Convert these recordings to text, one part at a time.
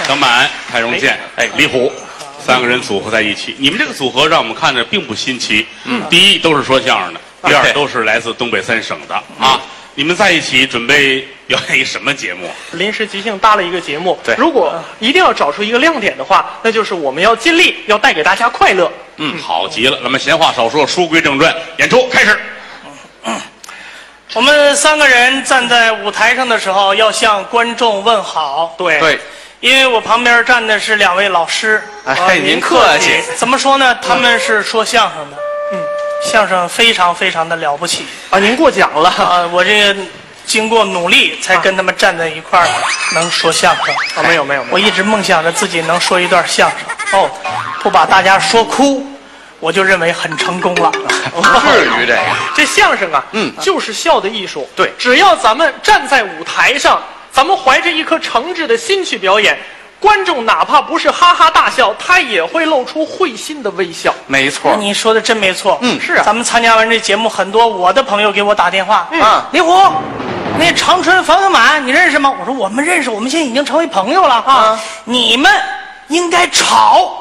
小满、蔡荣健、李虎。3个人组合在一起，你们这个组合让我们看着并不新奇。第一都是说相声的，第二都是来自东北3省的啊。你们在一起准备表演一什么节目？ 临时即兴搭了一个节目。 对， 如果一定要找出一个亮点的话，那就是我们要尽力要带给大家快乐。 好极了。那么闲话少说，书归正传，演出开始。 我们3个人站在舞台上的时候，要向观众问好。 对。 因为我旁边站的是2位老师， 您客气。 怎么说呢？他们是说相声的，相声非常非常的了不起啊！您过奖了啊！我这个经过努力才跟他们站在一块儿，能说相声啊！没有， 我一直梦想着自己能说一段相声哦，不把大家说哭，我就认为很成功了。 不至于这个，这相声啊，就是笑的艺术。 对， 只要咱们站在舞台上。咱们怀着一颗诚挚的心去表演，观众哪怕不是哈哈大笑，他也会露出会心的微笑。 没错， 你说的真没错。 是啊。 咱们参加完这节目，很多我的朋友给我打电话。李虎，那长春房小满你认识吗？我说我们认识，我们现在已经成为朋友了啊。你们应该炒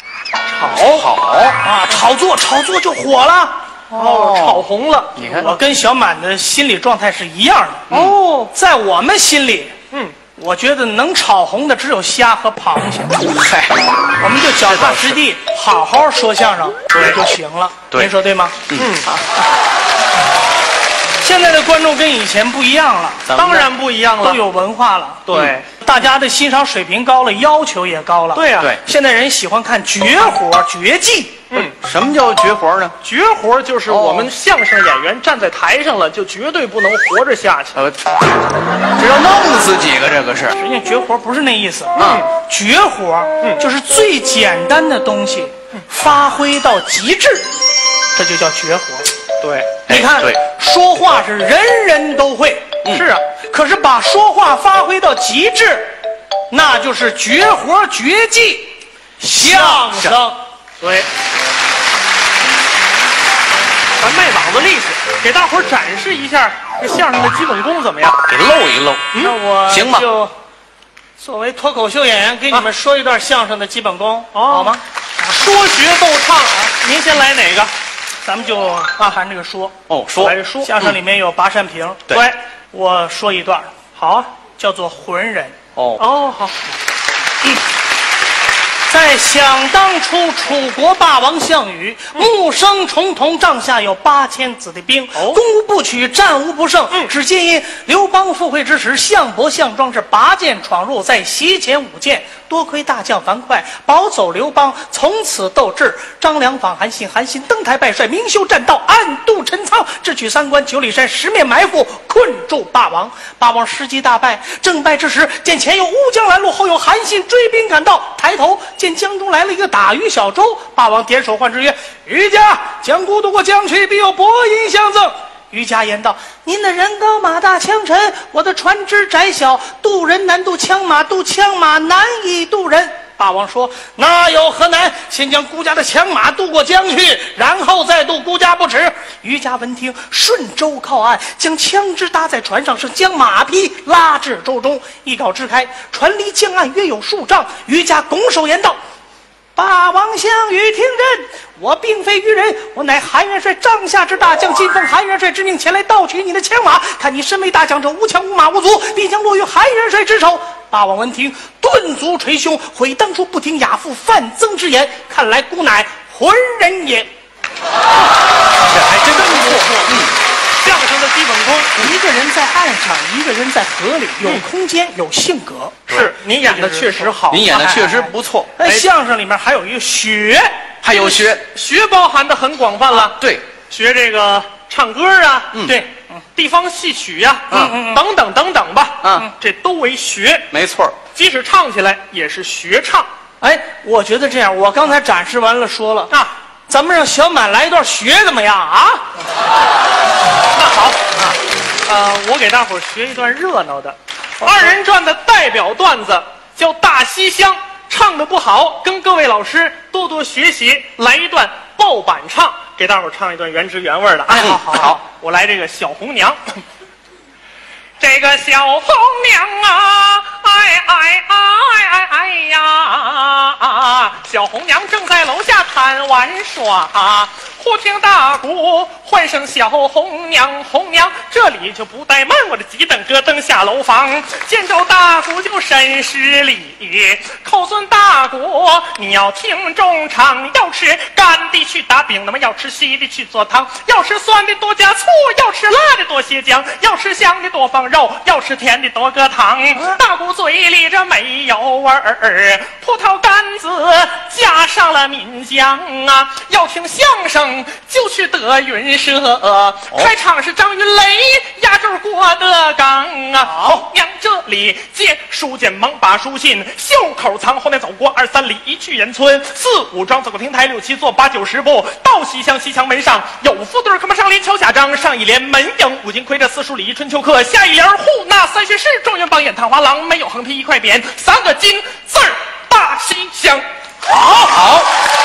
作就火了。 炒红了。 你看，我跟小满的心理状态是一样的。在我们心里，我觉得能炒红的只有虾和螃蟹。我们就脚踏实地，好好说相声也就行了。您说对吗？现在的观众跟以前不一样了， 当然不一样了， 都有文化了。 对， 大家的欣赏水平高了，要求也高了。 对呀， 现在人喜欢看绝活、绝技。 什么叫绝活呢？ 绝活就是我们相声演员站在台上了，就绝对不能活着下去。 这要弄死几个，这个是。 实际上绝活不是那意思。绝活就是最简单的东西，发挥到极致，这就叫绝活。 对， 你看，说话是人人都会， 是啊， 可是把说话发挥到极致，那就是绝活绝技，相声。 对，咱卖膀子力气，给大伙儿展示一下这相声的基本功怎么样？ 给露一露。 那我行吧？ 就作为脱口秀演员，给你们说一段相声的基本功，好吗？ 说学逗唱，您先来哪个？ 咱们就谈这个说。 说来这说。 相声里面有拔扇屏， 对， 我说一段， 好啊， 叫做浑人。 好。 在想当初，楚国霸王项羽，木生重瞳，帐下有8000子弟兵，攻无不取，战无不胜。只皆因刘邦赴会之时，项伯、项庄是拔剑闯入，在席前舞剑，多亏大将樊哙保走刘邦，从此斗志。张良访韩信，韩信登台拜帅，明修栈道，暗度陈仓，智取3关9里山，10面埋伏，困住霸王。霸王时机大败，正败之时，见前有乌江拦路，后有韩信追兵赶到，抬头见江中来了一个打鱼小舟，霸王点手唤之曰：“渔家，将孤渡过江去，必有薄银相赠。”渔家言道：“您的人高马大枪沉，我的船只窄小，渡人难渡枪马，渡枪马难以渡人。”霸王说：“那有何难？先将孤家的枪马渡过江去，然后再渡孤家不迟。”渔家闻听，顺舟靠岸，将枪支搭在船上，是将马匹拉至舟中。一镐支开，船离江岸约有数丈。渔家拱手言道：“霸王项羽，听真！我并非愚人，我乃韩元帅帐下之大将，今奉韩元帅之命前来盗取你的枪马。看你身为大将者，无枪无马无足，必将落于韩元帅之手。”霸王闻听，顿足捶胸，悔当初不听亚父范增之言，看来孤乃浑人也。 这还真不错。相声的基本功， 一个人在岸上，一个人在河里，有空间，有性格。 是，您演的确实好， 您演的确实不错。 相声里面还有一个学， 还有学包含的很广泛了。 对， 学这个唱歌啊， 对， 地方戏曲呀，等等等等吧，这都为学。 没错， 即使唱起来也是学唱。 我觉得这样，我刚才展示完了，说了咱们让小满来一段学怎么样啊？ 那好我给大伙儿学一段热闹的2人转的代表段子，叫《大西厢》。唱的不好，跟各位老师多多学习，来一段爆板唱，给大伙儿唱一段原汁原味的。好，我来这个小红娘。这个小红娘啊， 哎呀！小红娘正在楼下谈玩耍，忽听大鼓唤声小红娘，红娘这里就不怠慢，我这急等咯噔下楼房，见着大鼓就深施礼，叩尊大鼓，你要听众唱，要吃干的去打饼，那么要吃稀的去做汤，要吃酸的多加醋，要吃辣的多些姜，要吃香的多放肉，要吃甜的多搁糖。大鼓嘴里这没有味儿，葡萄干子加上了岷江啊，要听相声就去德云社，开场是张云雷压轴郭德纲啊。红娘这里借书简忙把书信袖口藏，后面走过2、3里一去人村，4、5庄走过亭台，6、7坐8、9、10步到西厢，西厢门上有副对，可马上连桥下章，上一联门迎5金盔，这4书礼仪春秋课，下一联户那3学士，状元榜眼探花郎，没有横批1块匾，3个金字儿大西厢。 好，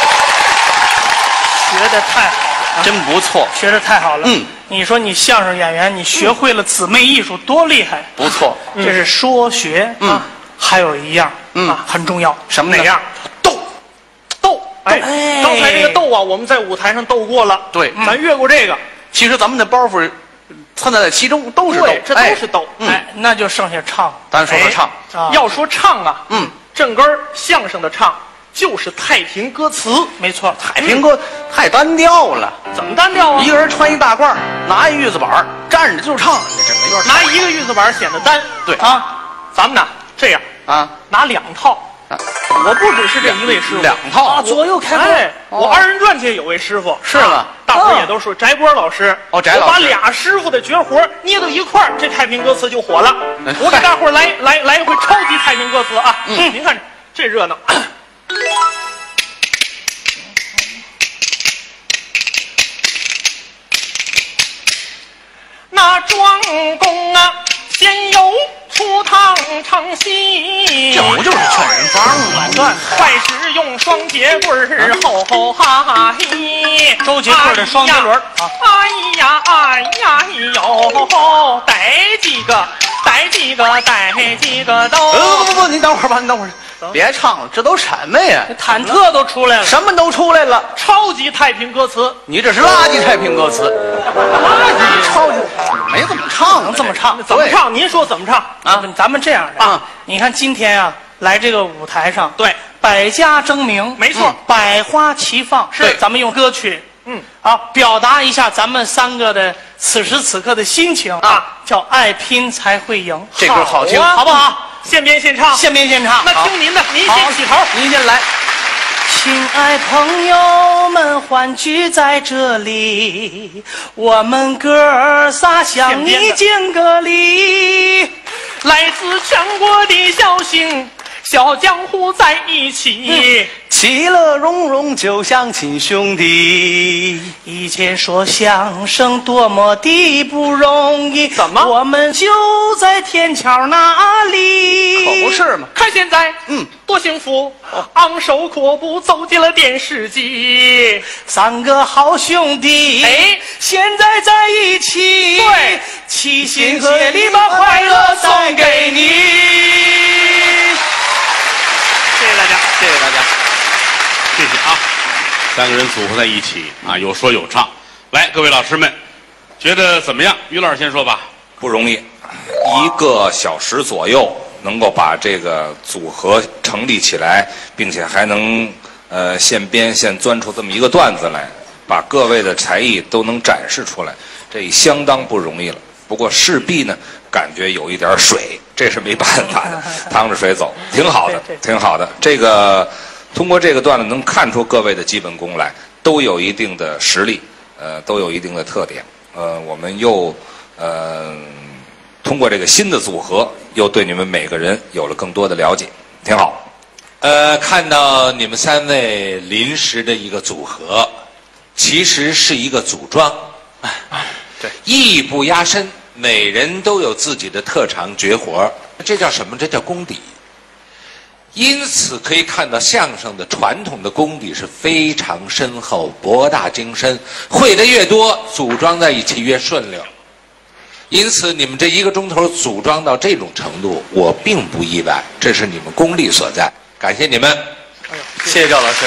学得太好了， 真不错， 学得太好了。你说你相声演员，你学会了姊妹艺术，多厉害！ 不错， 这是说学。还有一样很重要， 什么呢？ 哪样？斗。哎，刚才这个斗啊，我们在舞台上斗过了。 对， 咱越过这个。 其实咱们的包袱掺在其中都是斗， 这都是斗。 那就剩下唱。 咱说说唱， 要说唱啊，正根儿相声的唱就是太平歌词。 没错， 太平歌太单调了。 怎么单调啊？ 一个人穿一大褂，拿一玉子板站着就唱，这没法拿一个玉子板显得单。 对啊，咱们呢这样啊， 拿2套。我不只是这一位师傅 ，2套啊，左右开弓。我2人转界有位师傅， 是吗？ 大伙儿也都说翟波老师。 翟老师， 我把俩师傅的绝活捏到一块儿，这太平歌词就火了。我给大伙儿来一回超级太平歌词啊！您看这热闹。那庄公啊，先有出堂唱戏， 这不就是劝人方吗？ 快使用双节棍儿，吼吼哈嘿！ 周杰棍的双节轮啊！ 哎呀哎呀哟，逮几个都。 不，您等会儿吧，您等会儿。别唱了，这都什么呀？ 忐忑都出来了， 什么都出来了。 超级太平歌词， 你这是垃圾太平歌词。垃圾超级没怎么唱， 能这么唱？ 怎么唱？您说怎么唱啊？咱们这样的啊，你看今天啊，来这个舞台上， 对， 百家争鸣， 没错， 百花齐放， 是， 咱们用歌曲，表达一下咱们3个的此时此刻的心情啊，叫爱拼才会赢， 这歌好听， 好不好？ 现编现唱， 现编现唱。 那听您的，您先起头， 您先来。 亲爱朋友们欢聚在这里，我们哥仨向你敬个礼。 来自全国的小星小江湖在一起， 其乐融融就像亲兄弟。 以前说相声多么的不容易， 怎么我们就在天桥那里？ 可不是嘛！ 看现在，多幸福，昂首阔步走进了电视机 ，3个好兄弟，现在在一起， 对， 齐心协力把快乐送给你。 谢谢大家， 谢谢大家， 谢谢啊！3个人组合在一起啊，有说有唱。来，各位老师们，觉得怎么样？于老师先说吧。 不容易，1个小时左右能够把这个组合成立起来，并且还能现编现钻出这么一个段子来，把各位的才艺都能展示出来，这相当不容易了。不过势必呢，感觉有一点水，这是没办法的，趟着水走，挺好的，挺好的。这个通过这个段子能看出各位的基本功来，都有一定的实力，都有一定的特点。我们又通过这个新的组合，又对你们每个人有了更多的了解，挺好。 看到你们3位临时的一个组合，其实是一个组装， 对， 艺不压身，每人都有自己的特长绝活，这叫什么？这叫功底。因此可以看到相声的传统的功底是非常深厚、博大精深，会的越多，组装在一起越顺溜。 因此你们这1个钟头组装到这种程度，我并不意外，这是你们功力所在。感谢你们。 谢谢赵老师。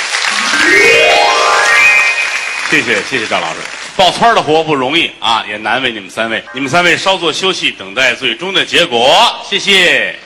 谢谢赵老师。爆圈的活不容易啊，也难为你们3位。你们3位稍作休息，等待最终的结果。谢谢。